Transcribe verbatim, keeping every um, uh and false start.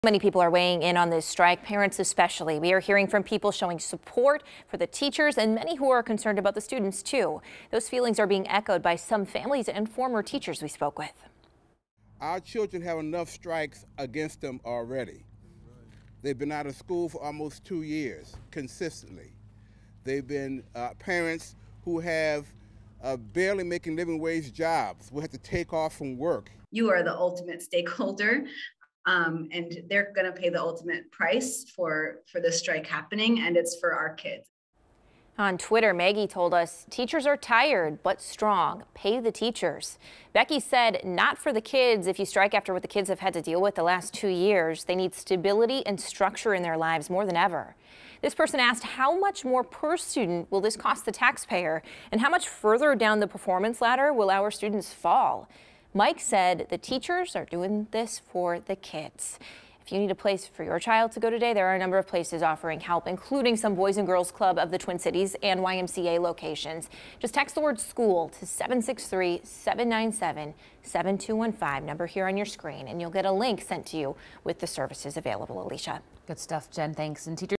Many people are weighing in on this strike, parents especially. We are hearing from people showing support for the teachers and many who are concerned about the students too. Those feelings are being echoed by some families and former teachers we spoke with. Our children have enough strikes against them already. They've been out of school for almost two years consistently. They've been uh, parents who have uh, barely making living wage jobs. We have to take off from work. You are the ultimate stakeholder. Um, and they're going to pay the ultimate price for, for this strike happening, and it's for our kids. On Twitter, Maggie told us teachers are tired but strong. Pay the teachers. Becky said not for the kids. If you strike after what the kids have had to deal with the last two years, they need stability and structure in their lives more than ever. This person asked how much more per student will this cost the taxpayer, and how much further down the performance ladder will our students fall? Mike said the teachers are doing this for the kids. If you need a place for your child to go today, there are a number of places offering help, including some Boys and Girls Club of the Twin Cities and Y M C A locations. Just text the word school to seven six three, seven nine seven, seven two one five, number here on your screen, and you'll get a link sent to you with the services available. Alicia. Good stuff, Jen. Thanks. And teachers